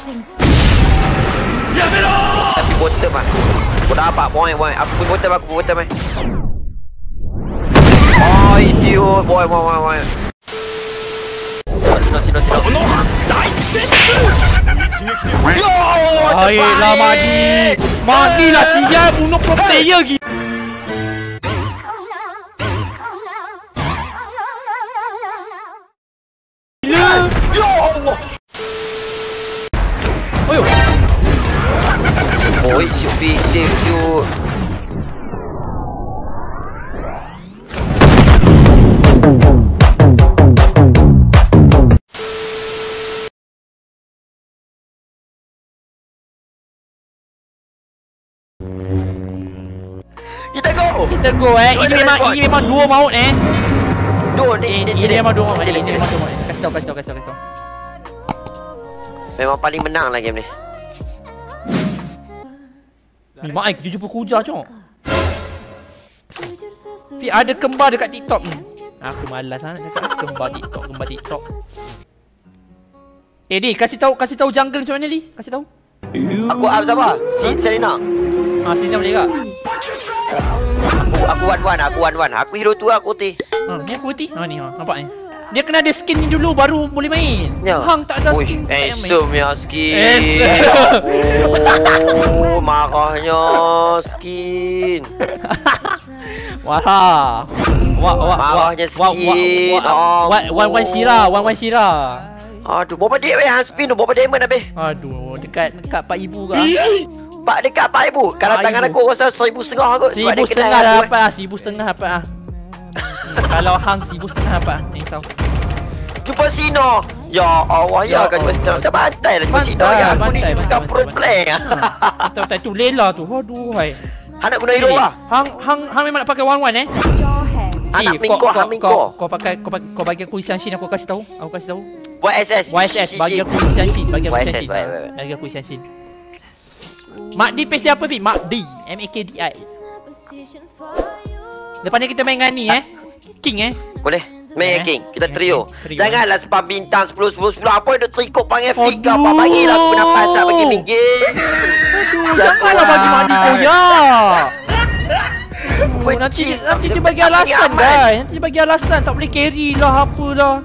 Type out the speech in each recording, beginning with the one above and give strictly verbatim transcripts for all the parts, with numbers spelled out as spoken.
Tapi bottom lah. Aku dah dapat boy boy. Aku pun bottom aku pun bottom eh. Oh idiot boy boy boy boy. Sino sino sino. Yo! Ayolah Madi. Madi lah sial bunuh pro player lagi. Gila. Yo Allah. Oyo. Boy, shoot big, shoot, shoot. Kita go! Kita go eh. Ini memang ini memang dua maut eh. Dua ni, Ini, ini memang dua maut. Ini memang dua maut. Kasih tahu, kasih tahu, kasih tahu, kasih tahu. Memang paling menang lah game ni. Ni mak ai kita jumpa kuja cok. Fi ada kembar dekat TikTok ni. Aku malas sangat dekat kembar TikTok, kembar TikTok. Eh Di, kasih tahu kasih tahu jungle macam mana Di? Kasih tahu. Aku up siapa? Si Selena. Ha sini boleh tak? Aku aku one one, aku one one. Aku hero tu aku ti. Ha ni aku putih. Ha ni ha nampak ni. Dia kena ada skin ni dulu baru boleh main. Ya. Hang tak ada Ui, skin. handsome ya skin. Handsome. Oh, marahnya skin. Wah. Wah wah Marahnya skin. Wah one one one Shira, one one Shira. Aduh, berapa dia weh hang spin tu? Berapa diamond habis? Aduh, dekat dekat empat ribu ke? Pak dekat empat ribu. Kalau tangan aku rasa seribu setengah kot. Seribu setengah dah dapat lah, seribu setengah dapat lah. Kalau hang seribu setengah dapat. Ni tahu. Jumpa Sino. Ya Allah ya kan jumpa Sino. Tak bantai lah jumpa Sino ya. Aku ni bukan pro player. Betul-betul tu Lela tu. Aduh hai. Hang nak guna hero lah. Hang hang hang memang nak pakai one one eh? Anak mingko, hang mingko. Kau pakai kau kau bagi aku Isian Shin aku kasih tahu. Aku kasih tahu. Y S S. Y S S bagi aku Isian Shin, bagi aku Isian Shin. Bagi aku Isian Shin. Mak D page dia apa Fit? Mak D, M A K D I. Lepas ni kita main dengan ni eh. King eh. Boleh. Main eh? King. Kita trio. trio. Janganlah spam bintang sepuluh sepuluh sepuluh. Apa dia trikot panggil Fik ke apa? Bagilah aku pendapat sat bagi minggir. Janganlah bagi Mak D koyak. Oh, nanti nanti dia bagi alasan guys. Nanti dia bagi alasan tak boleh carry lah apa lah.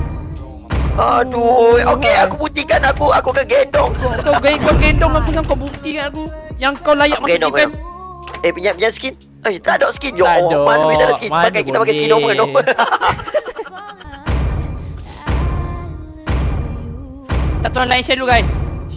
Aduh, okey aku buktikan aku aku ke gendong. Kau kau gendong aku kan kau buktikan aku yang kau layak masuk defense. Eh pinjam pinjam skin. Eh tak ada skin. Yo, mana kita ada skin? Pakai kita pakai skin normal normal. Tak tahu lain share dulu guys.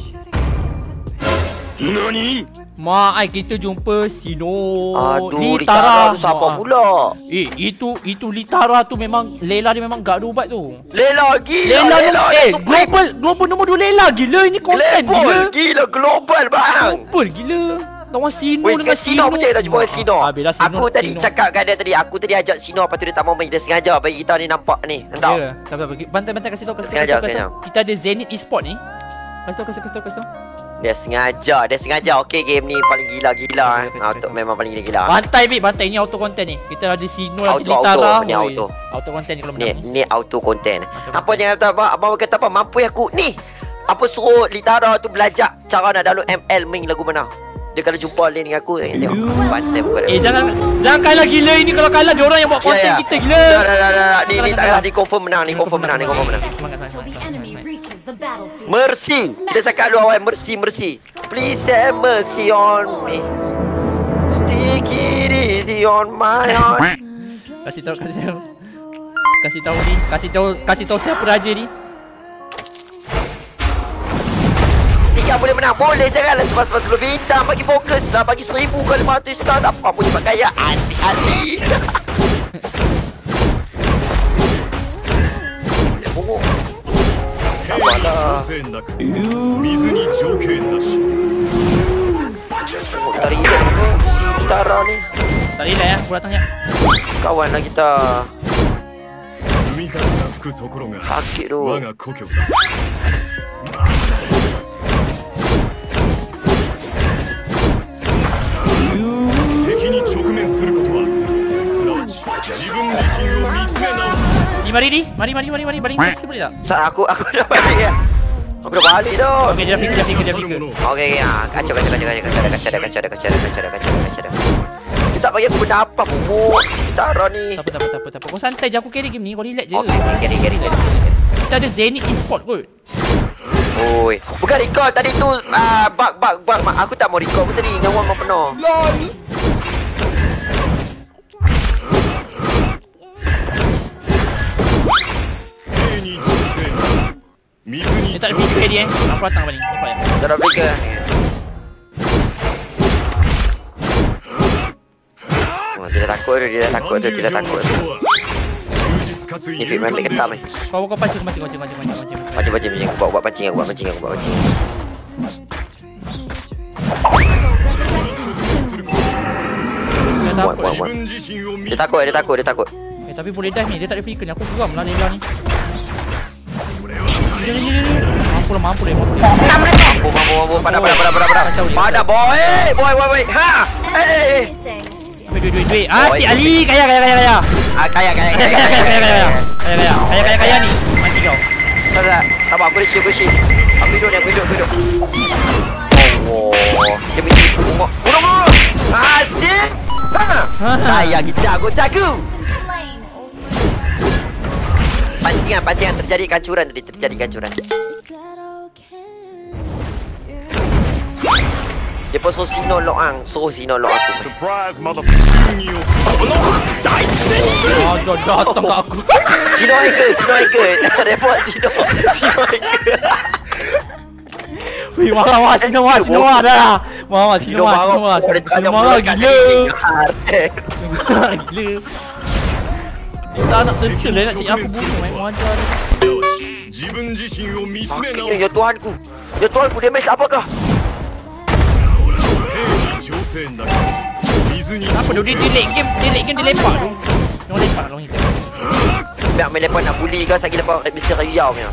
Nani? Mak ai kita jumpa Sino. Aduh, Litara tu siapa pula? Eh, itu itu Litara tu memang Lela dia memang gak ada ubat tu. Lela gila. Lela, Lela eh global global nombor dua Lela gila ini konten gila. Gila global bang. Global gila. Lawan Sino Weh, dengan Sino. Sino pun tak jumpa Sino. Aku tadi Sino. cakap kat dia tadi, aku tadi ajak Sino lepas tu dia tak mau main, dia sengaja bagi kita ni nampak ni. Entah. Ya, tak apa. Bantai-bantai kasih tahu kasih tahu. Sengaja, Kasih tahu. Kita ada Zenith Esport ni. Kasih tahu kasih kasih tahu kasih tahu. Dia sengaja, dia sengaja. Okey, game ni paling gila-gila eh. Auto memang paling gila-gila. Bantai Bik, bantai ni auto content ni. Kita ada Sino Auto, lagi Litara. auto, ni auto. Auto content ni kalau Ni menang. ni auto content. Auto Apa jangan kata apa, abang kata apa, mampu aku ni. Apa suruh Litara tu belajar cara nak download M L main lagu mana. Dia kalau jumpa lane dengan aku, eh, tengok. Bantai muka dia. Eh jangan jangan kalah gila ini, kalau kalah dia orang yang buat konten Ya, ya. kita gila. Dah dah dah dah. Ni ni tak kalah, ni confirm menang, ni confirm menang, ni confirm menang. Semangat semangat. Mercy. Kita cakap dulu awal mercy mercy. Please have mercy on me. Stick it easy on my heart. Kasih tahu kasih tahu. Kasih tahu ni, kasih tahu kasih tahu siapa raja ni. Tiga boleh menang. Boleh, janganlah sebab-sebab sebelum bintang. Bagi fokus lah. Bagi seribu ke lima ratus star. Tak apa pun cepat kaya. Anti-anti. Boleh bongok. Tak apalah. Bongok tari dia dulu. Litara ni. Tak relay ya, aku datang ya. Kawan lah kita. Sakit tu. Ni mari ni, mari mari mari mari mari. Sikit boleh tak? Sa aku aku dah balik ya. Aku dah balik tu. Okey, dia fikir, dia fikir, dia fikir. Okey, okey. Ah, kacau, kacau, kacau, kacau, kacau, kacau, kacau, kacau, kacau, kacau, kacau, kacau. Dia tak bagi aku benda apa pun. Tara ni. Tak apa, tak apa, tak apa, tak apa. Kau santai je, aku carry game ni. Kau relax je. Okey, carry, carry, carry. Kita ada Zenith Esport kot. Oi, bukan record tadi tu. Ah, bug, bug, bug. Aku tak mau record pun tadi. Nyawa mau penuh. LOL. Dia tak ada fikir dia eh. Aku datang apa ni? Nampak ya? Tak ada fikir. Oh, dia dah takut tu, dia dah takut tu, dia dah takut tu. Ni fit main ketam ni. Kau kau pancing, pancing, pancing, pancing, pancing, pancing. Pancing, pancing, pancing. Aku buat, buat pancing, aku buat pancing, aku buat pancing. Dia takut. Buat, buat, buat. Dia takut, dia takut, dia takut. Eh, tapi boleh dive ni. Dia tak ada fikir ni. Aku geram lah Layla ni. Dia, dia, dia, dia. Mampu lah, mampu lah. Mampu, mampu, mampu. Pada, pada, pada, pada, pada. Pada, boy. Boy, boy, boy. Ha! Eh, eh, eh. Duit, duit, duit. Ah, si Ali. Kaya, kaya, kaya, kaya. Ah, kaya, kaya, kaya, kaya, kaya, kaya, kaya. Kaya, kaya. Kaya, kaya, kaya ni. Mati kau. Sabar, sabar. Aku isi, aku isi. Aku hidup ni, aku hidup, aku hidup. Oh, dia mesti tunggu. Bunuh, bunuh. Asyik. Ha! Saya kita, aku jago. Pancingan, pancingan terjadi kancuran tadi, terjadi kancuran. Dia pun suruh Sino lock ang, suruh Sino lock aku. Surprise motherfucking you. Oh, dah datang kat aku. Sino hacker, Sino hacker. Report Sino, Sino hacker. Wih, marah, marah, Sino marah, Sino marah dah. Marah, Sino marah, Sino marah. Sino marah, gila. Gila. Dia tak nak tentu lah nak cik aku bunuh main wajar ni. Akhirnya, ya Tuhanku. Ya Tuhanku, damage apakah? Apa tu? Dia delete game, delete game dia lepak tu. Dia lepak tu kita. Biar main lepak nak bully kau, sagi lepak mesti riau punya.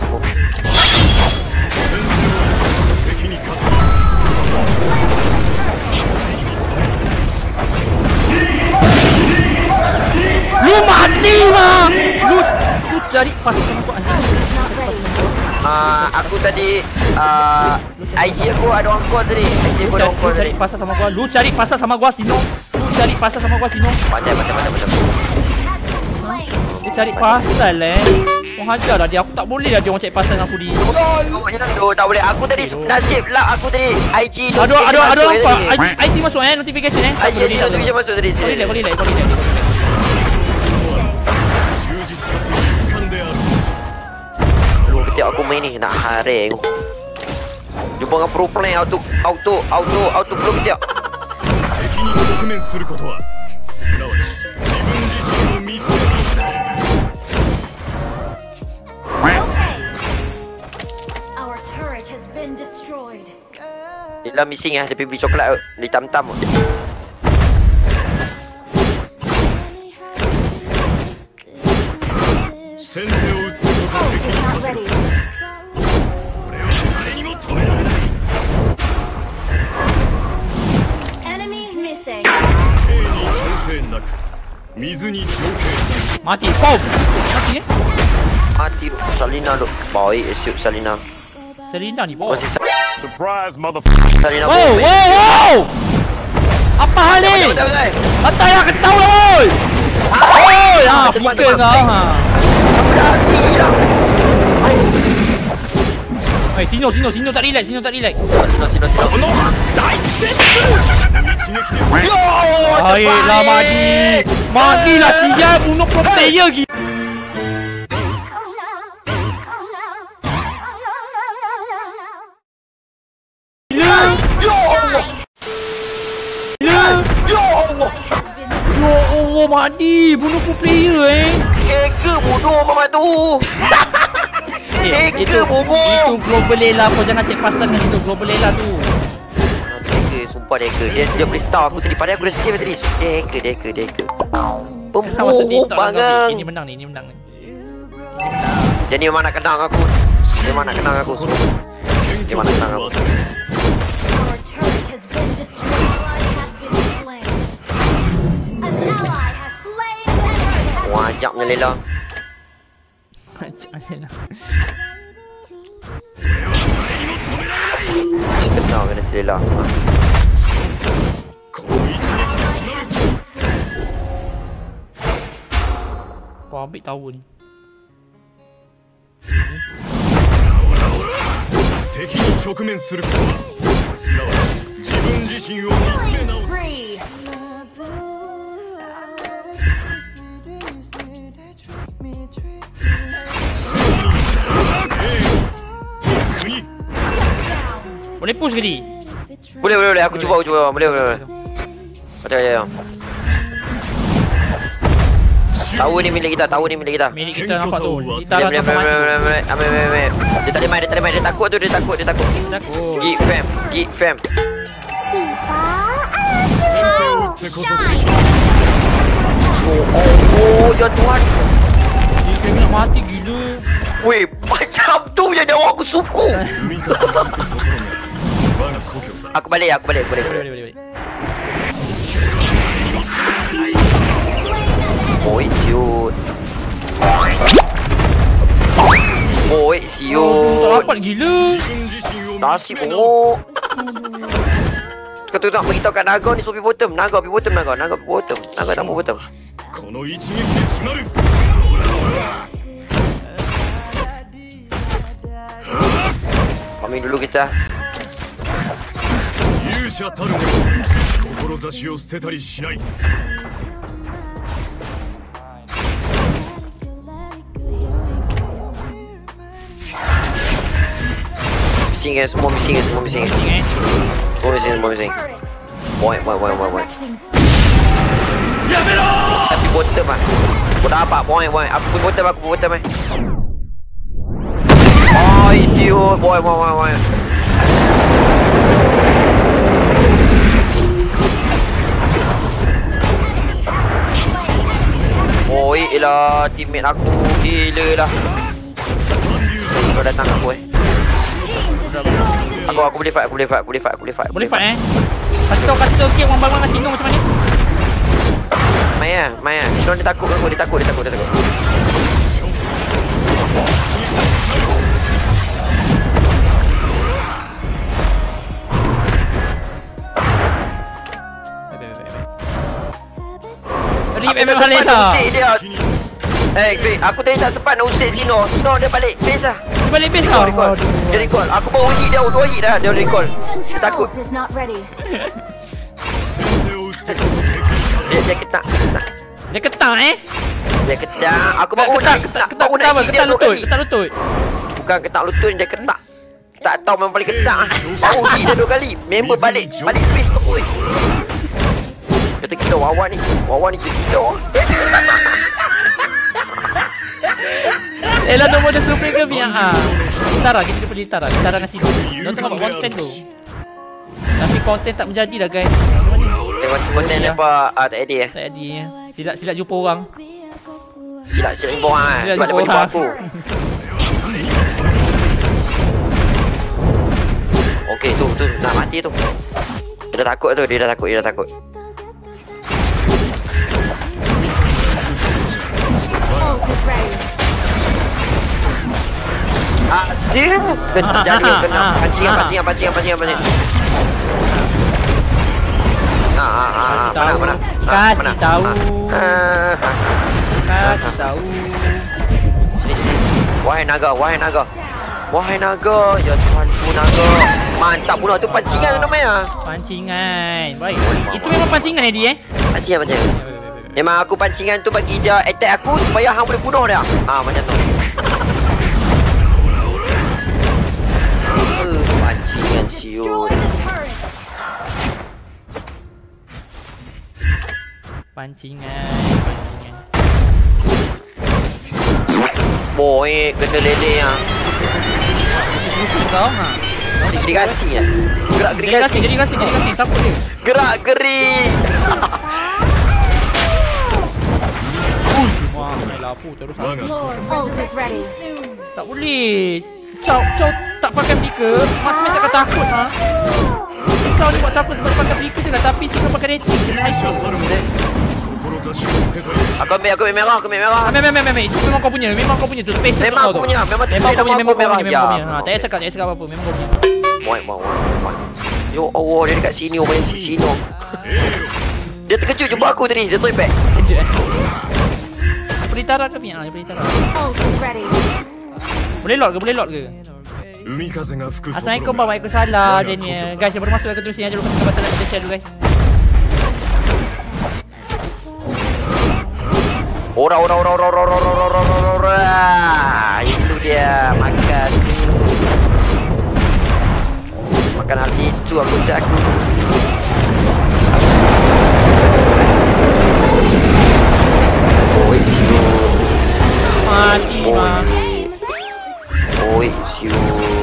Lu mati mah. Lu lu cari pas sama aku anjing. Ah, aku tadi ah I G aku ada orang call tadi. I G aku ada orang call cari pasal sama gua. Lu cari pasal sama gua Sino. Lu cari pasal sama gua Sino. Pandai, pandai, pandai, pandai. Dia cari pasal eh. Kau hajar lah dia. Aku tak boleh lah dia orang cari pasal dengan aku di. Oh, macam tu tak boleh. Aku tadi nasib lah aku tadi I G tu. Ada ada ada apa? I G masuk eh notification eh. I G notification masuk tadi. Kau relax, kau relax, kau relax. Ketika aku main ni nak hari aku. Jumpa dengan pro player auto auto auto auto block dia. Our turret has been destroyed. Dia missing ah, dia pergi beli coklat di tam-tam. Mati kau. Mati eh? Mati Salina duk. Baik siap Salina. Salina ni bos. Surprise motherfucker. Salina. Wow, wow, wow. Apa hal ni? Mata yang ketahu lah oi. Oi, ah, fikir kau ha. Hey, Sino, Sino, Sino tak relax, Sino tak relax. Sino, Sino, Sino. Baiklah Madi. Madilah sial bunuh pro player gila. Gila. Ya Allah. Gila. Ya Allah. Ya Allah Madi, bunuh pro player eh. Keke bunuh mama tu. Eh, itu itu global Lela, kau jangan cek pasal dengan itu global Lela tu. Hacker, sumpah dia hacker. Dia dia beritahu aku tadi, padahal aku dah save tadi. Dia hacker, dia hacker, dia hacker. Pembunuh bangang. Ini menang ni, ini menang ni. Dia ni memang nak kenang aku. Dia memang nak kenang aku. Dia memang nak kenang aku. Wajaknya Lela. Wajaknya Lela. Alhamdulillah. Kau ambil tahu ni. Free. Boleh push ke ni? Boleh boleh boleh. Aku cuba aku cuba. Boleh boleh boleh. Macam ya. Tahu ni milik kita, tahu ni milik kita. Milik kita nampak tu. Kita Boleh dah boleh boleh boleh boleh. Ambil ambil ambil. Dia tak boleh main, dia tak boleh main. Dia takut tu, dia takut, dia takut. Takut. Geek fam, geek fam. Oh, oh, ya Tuhan. Dia kena nak mati gila. Weh, macam tu je nyawa aku suku. Aku balik, aku balik, boleh boleh. Boleh boleh boleh. Oi, siut. Oi, Tak siut. dapat gila. Nasi buruk. Kau tu tak beritahu kat Naga ni, so pergi bottom. Naga pergi bottom, Naga. Naga pergi bottom. Naga tak mau bottom. Kami dulu kita. Missing kan, semua missing kan, semua missing kan. Missing eh. Semua missing, semua missing. Boy, boy, boy, boy, boy. Tapi bottom lah. Aku dah dapat, boy, boy. Aku pun bottom, aku pun bottom eh. Oh, idiot. Boy, boy, boy, boy. Oi, elah, teammate aku gila lah. Kau datang aku eh. Aku aku boleh fight, aku boleh fight, aku boleh fight, aku boleh fight. Boleh fight eh. Kasih tahu kasih tahu okey orang bang-bang nak singgung macam mana? Main ah, main ah. Sino dia takut aku, dia takut, dia takut, dia takut. Rip M M balik dah. Eh, Greg, aku tadi tak sempat nak usik Sino. Sino dia balik base lah. Dia balik base Dia dah. recall. Dia recall. Aku baru hit dia, dua hit dah. Dia recall. Dia takut. Ult is not ready. Dia dia ketak, ketak. Dia ketak eh. Dia ketak. Aku baru Ketak nak ketak ketak baru ketak nak apa? hit dia Ketak dua lutut, kali. ketak lutut. Bukan ketak lutut, dia ketak. Tak tahu memang paling ketak ah. Baru hit dia dua kali. Member balik, balik base tu. Oi. Kata kita Wawan ni. Wawan ni kita. Eh lah nombor dia super ke V R? Litara, kita pergi Litara. Litara nasi tu. Dia tengah buat konten tu. Tapi konten tak menjadi dah guys. Tengok konten apa ah, tak edit eh. Tak jadi. Silap silap jumpa orang. Silap silap jumpa orang eh. Silap Sebab dia jumpa jumpa orang. aku. Okey tu tu nak mati tu. Dia dah takut tu, dia dah takut, dia dah takut. Ult is ready. Ah, dia kena jadi kena pancingan pancingan pancingan pancingan pancingan. Ah ah ah mana mana. Kasih tahu. Ah, Kasih tahu. sini sini. Wahai naga, wahai naga. Wahai naga, ya Tuhanku naga. Mantap pula tu pancingan namanya. Pancingan. Baik. Itu memang pancingan eh dia eh. Pancingan pancingan. Memang aku pancingan tu bagi dia attack aku supaya hang boleh bunuh dia. Ah macam tu. Uh, pancingan siut. Destroy the turret. Pancingan, pancingan. Boy, kena lele ah. Musuh kau ha. Gerigasi ah. Gerak Jadi gerigasi. kasih, jadi kasih, jadi kasih. Takut dia. Gerak geri. Wah, main lapu terus. Ult is ready. Tak boleh. Kau kau tak pakai speaker, Mas Max takkan takut ha. Kau ni buat takut sebab pakai speaker je lah, tapi si kau pakai rating kena high shot. Aku ambil, aku ambil merah, aku ambil merah. Ambil, ambil, ambil, ambil. Itu memang kau punya, memang kau punya tu special Memang kau aku tu. punya, memang Memang kau punya, memang kau punya, memang Ya. kau punya. Ha, tak payah cakap, tak payah cakap apa-apa, memang kau punya. Boy, boy, boy. Yo Allah, dia dekat sini, main si Sino. Dia terkejut jumpa aku tadi, dia toy back. Kejut eh. Boleh tarik ke Fian? Boleh tarik. Ult is ready. Boleh lock ke? Boleh lock ke? Assalamualaikum, Waalaikumsalam Daniel. Guys, yang baru masuk aku terusin aja dulu kat batal kita share dulu guys. Ora ora ora ora ora ora ora ora ora. Itu dia makan. Makan hal itu aku jago. Oh, siu. Mati mah. Oh, siu.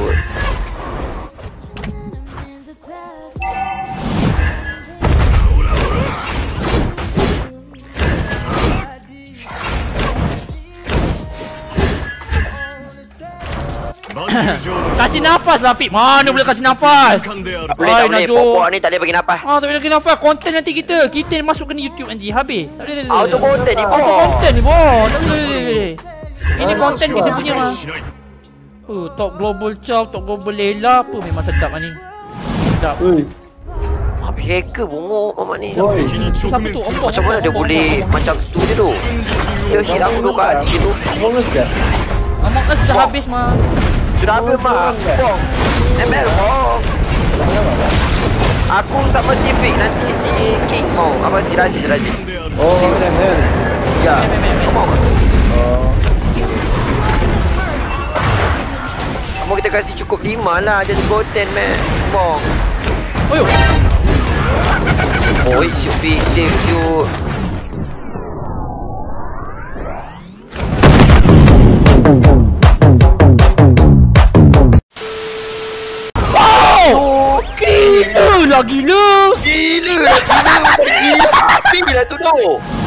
Kasih nafas lah Pip. Mana boleh kasih nafas? Boleh tak boleh? Pokok ni tak boleh bagi nafas. Ah, tak boleh bagi nafas. Konten nanti kita. Kita masuk kena YouTube nanti. Habis. Tak boleh. Auto konten ni Auto pokok. konten ni boh. Tak boleh. Ini konten kita punya mah. Oh, top global chow, top global Lela apa memang sedap lah ni. Sedap. Habis hacker bongok mamak ni. Siapa tu? Ompok. Macam mana dia boleh macam tu je tu? Dia hit aku dua kali je tu. Among Us dah habis mah. Sudah habis mah. Bong. M L bong. Aku sama si Vic, nanti si King mau. Apa si Rajin Rajin. Oh, M L. Ya. Kamu mau? Kamu kita kasih cukup lima lah. Just go ten man. Bong. Oyo. Oi, si Vic save you. Oh, gila lah gila. Gila lah gila. Gila. Api lah tu tu.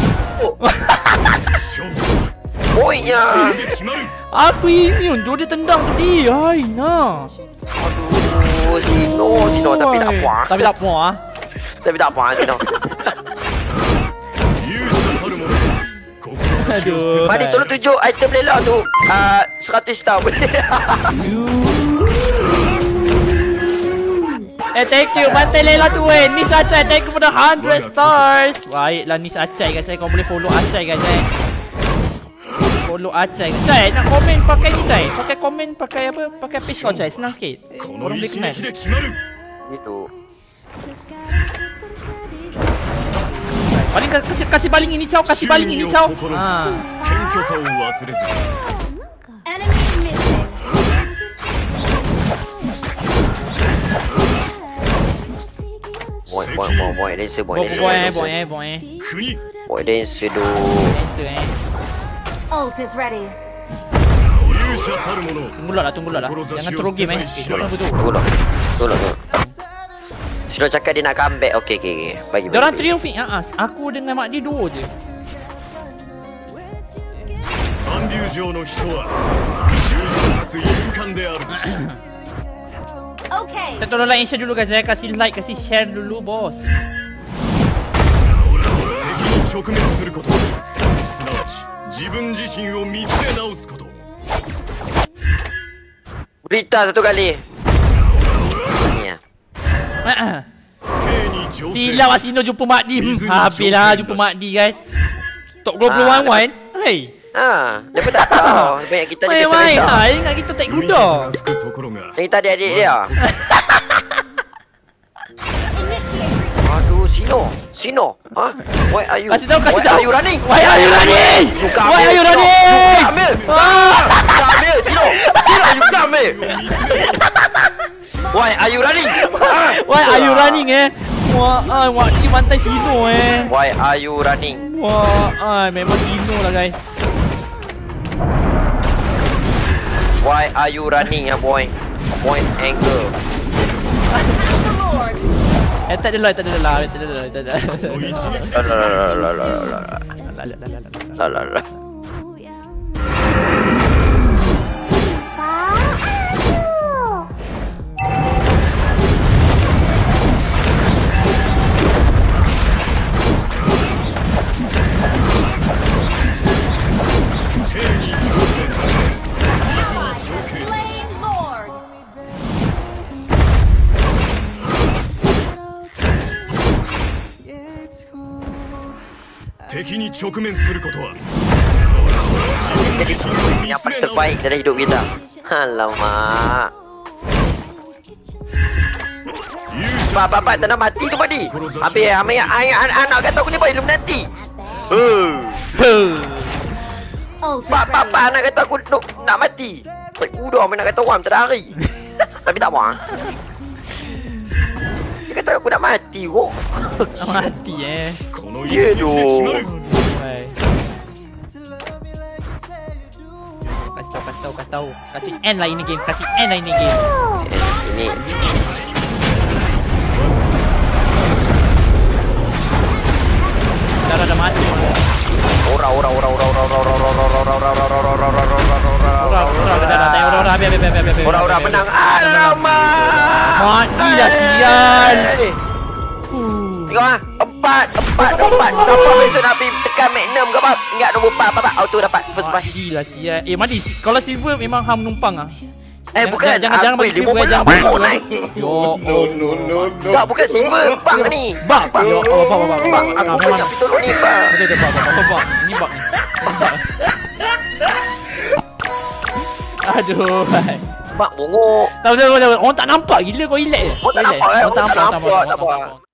Oi ya. Aku immune tu dia tendang tadi. Hai nah. Aduh, Sino, Sino tapi tak puas. Tapi tak puas. Tapi tak puas Sino. Aduh. Mari tolong tunjuk item Lela tu. Ah, seratus star boleh. Eh, thank you. Bantai Lela tu eh. Nis Acai, thank you for the one hundred stars. Baiklah Nis Acai guys. Kau boleh follow Acai guys eh. Follow Acai. Acai, nak komen pakai ni Acai. Pakai komen pakai apa? Pakai page kau Acai. Senang sikit. Orang boleh kenal. Itu. Baling kasih kasih baling ini Chow. Kasih baling ini Chow. Ha. Enemy missing. Boy, boy, boy, boy, dancer, boy, Boy dancer, boy boy, boy dancer. boy. Boy, dancer tu. Dancer eh. Ult is ready. Tunggu lah, tunggu lah. Jangan throw game eh. Okay, tunggu tu. Tunggu lah. Tunggu lah. Sudah cakap dia nak comeback. Okey, okey, okey. Bagi, bagi. Diorang trio fit. Ha, aku dengan Mak dia duo je. Okay. Kita tolong like and share dulu guys. Saya kasih like, kasih share dulu bos. Berita satu kali. Ni ya. Silau Asino jumpa Mak Di. Hmm, habislah jumpa Mak Di guys. Top global one one. Hei. Ha, dia pun tak tahu. Banyak kita ni Main-main kisah. ha, ingat kita tak kuda. Ni tadi adik dia. Initiate. Aduh, Sino. Sino. Ha? Why are you? Kasih tahu, kasih Why tahu. are you running? Why are you running? You come Why here, are you Sino. running? You come here. Ah. You come here, Sino. Sino, you come here. Why are you running? Ha? Why are you running eh? Wah, ah, Mak Di bantai Sino eh. Why are you running? Wah, ah, memang Sino lah guys. Why are you running, ya boy? Boy's anger. Eh, tak ada lah, tak ada lah, tak ada lah, tak ada lah. La la la la la la la. La la la la la. La la la. Slain Lord. 敵に直面することは Jadi yang paling terbaik dalam hidup kita. Alamak. Pak, pak, pak, tak nak mati tu tadi. Habis ambil ayah anak kata aku ni pak Illuminati. Uh. Ult is Pak, pak, pak, ready. anak kata aku nak, nak mati. Pak kuda main nak kata orang tak ada hari. Tapi tak apa. Dia kata aku nak mati kok. Mati eh. この Ya 一撃で決まる doh. Hai. Kasih tahu, kasih tahu, kasih tahu. Kasih end lah ini game, kasih end lah ini game. Ini. Dah dah mati. Ora ora ora ora ora ora ora ora ora ora ora ora ora ora ora ora ora Ora, ora, dah dah dah, ora, ora, habis, habis, habis, habis. ora ora menang. Alamak. Mati lah sial. Tengok ah, empat, empat, empat. Siapa besok nak pergi tekan Magnum ke apa? Ingat nombor empat, apa? Auto dapat first prize. Mati lah sial. Eh, Madi, kalau silver memang hang numpang ah. Eh, Jangan- bukan. jangan- jangan- jangan bagi silver, jangan bagi silver. Yo, oh. Tak, bukan silver. Bang ni. Bang, bang. Yo, oh, bang, bang, bang. Bang, Ah, aku memang. nak pergi tolong ni, bang. Betul, betul, bang, bang, bang, bang. Ini bang ni. Aduh. Bang, bongok. Tak betul, betul, betul. Orang tak nampak gila kau relax. Orang tak Relax. nampak, eh. Orang tak nampak, Orang tak nampak, orang tak tak nampak. nampak.